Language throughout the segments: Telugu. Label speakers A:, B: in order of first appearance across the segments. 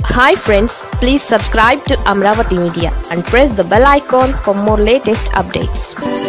A: Hi friends, please subscribe to Amravati Media and press the bell icon for more latest updates.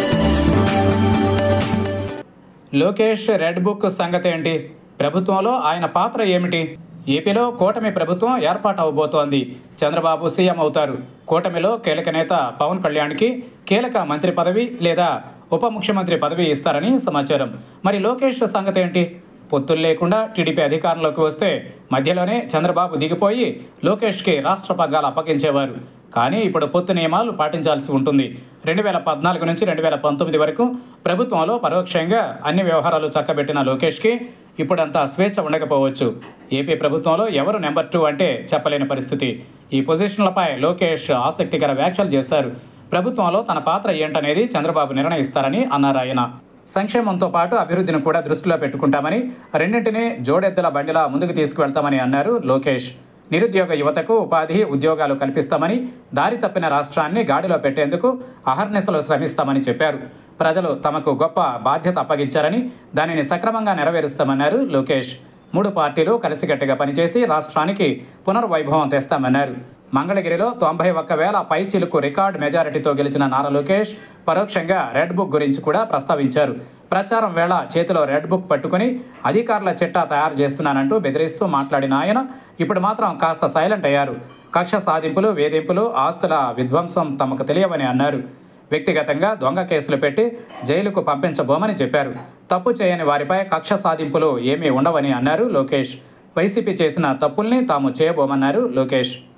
B: Lokesh red book సంగతి ఏంటి? ప్రభుత్వంలో ఆయన పాత్ర ఏమిటి? ఏపీలో కూటమి ప్రభుత్వం ఏర్పాటు అవబోతోంది. చంద్రబాబు సీఎం అవుతారు. కూటమిలో కీలక నేత పవన్ కళ్యాణ్కి కీలక మంత్రి పదవి లేదా ఉప ముఖ్యమంత్రి పదవి ఇస్తారని సమాచారం. మరి లోకేష్ సంగతి ఏంటి? పొత్తులు లేకుండా టీడీపీ అధికారంలోకి వస్తే మధ్యలోనే చంద్రబాబు దిగిపోయి లోకేష్కి రాష్ట్ర పగ్గాలు అప్పగించేవారు. కానీ ఇప్పుడు పొత్తు నియమాలు పాటించాల్సి ఉంటుంది. 2014 నుంచి 2019 వరకు ప్రభుత్వంలో పరోక్షంగా అన్ని వ్యవహారాలు చక్కబెట్టిన లోకేష్కి ఇప్పుడంతా స్వేచ్ఛ ఉండకపోవచ్చు. ఏపీ ప్రభుత్వంలో ఎవరు నెంబర్ 2 అంటే చెప్పలేని పరిస్థితి. ఈ పొజిషన్లపై లోకేష్ ఆసక్తికర వ్యాఖ్యలు చేశారు. ప్రభుత్వంలో తన పాత్ర ఏంటనేది చంద్రబాబు నిర్ణయిస్తారని అన్నారు ఆయన. సంక్షేమంతో పాటు అభివృద్ధిని కూడా దృష్టిలో పెట్టుకుంటామని, రెండింటినీ జోడెద్దుల బండిలా ముందుకు తీసుకువెళ్తామని అన్నారు లోకేష్. నిరుద్యోగ యువతకు ఉపాధి, ఉద్యోగాలు కల్పిస్తామని, దారి తప్పిన రాష్ట్రాన్ని గాడిలో పెట్టేందుకు అహర్నిశలు శ్రమిస్తామని చెప్పారు. ప్రజలు తమకు గొప్ప బాధ్యత అప్పగించారని దానిని సక్రమంగా నెరవేరుస్తామన్నారు లోకేష్. 3 పార్టీలు కలిసికట్టుగా పనిచేసి రాష్ట్రానికి పునర్వైభవం తెస్తామన్నారు. మంగళగిరిలో 91,000 పైచిలుకు రికార్డు మెజారిటీతో గెలిచిన నారా లోకేష్ పరోక్షంగా రెడ్ బుక్ గురించి కూడా ప్రస్తావించారు. ప్రచారం వేళ చేతిలో రెడ్ బుక్ పట్టుకుని అధికారుల చిట్టా తయారు చేస్తున్నానంటూ బెదిరిస్తూ మాట్లాడిన ఆయన ఇప్పుడు మాత్రం కాస్త సైలెంట్ అయ్యారు. కక్ష సాధింపులు, వేధింపులు, ఆస్తుల విధ్వంసం తమకు తెలియవని అన్నారు. వ్యక్తిగతంగా దొంగ కేసులు పెట్టి జైలుకు పంపించబోమని చెప్పారు. తప్పు చేయని వారిపై కక్ష సాధింపులు ఏమీ ఉండవని అన్నారు లోకేష్. వైసీపీ చేసిన తప్పుల్ని తాము చేయబోమన్నారు లోకేష్.